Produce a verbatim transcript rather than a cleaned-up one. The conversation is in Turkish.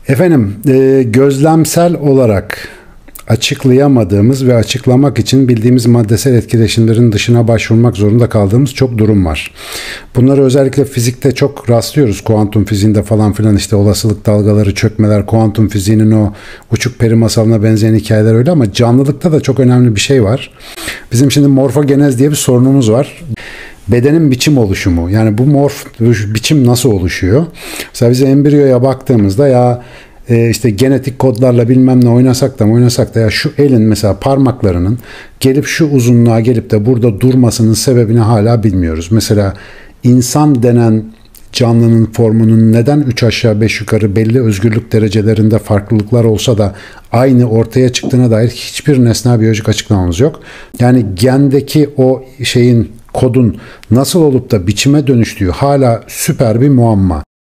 Efendim, e, gözlemsel olarak açıklayamadığımız ve açıklamak için bildiğimiz maddesel etkileşimlerin dışına başvurmak zorunda kaldığımız çok durum var. Bunları özellikle fizikte çok rastlıyoruz. Kuantum fiziğinde falan filan, işte olasılık dalgaları, çökmeler, kuantum fiziğinin o uçuk peri masalına benzeyen hikayeler öyle, ama canlılıkta da çok önemli bir şey var. Bizim şimdi morfogenez diye bir sorunumuz var. Bedenin biçim oluşumu. Yani bu morf biçim nasıl oluşuyor? Mesela biz embriyoya baktığımızda ya e, işte genetik kodlarla bilmem ne oynasak da oynasak da ya şu elin mesela parmaklarının gelip şu uzunluğa gelip de burada durmasının sebebini hala bilmiyoruz. Mesela insan denen canlının formunun neden üç aşağı beş yukarı belli özgürlük derecelerinde farklılıklar olsa da aynı ortaya çıktığına dair hiçbir nesnel biyolojik açıklamamız yok. Yani gendeki o şeyin, kodun nasıl olup da biçime dönüştüğü hala süper bir muamma.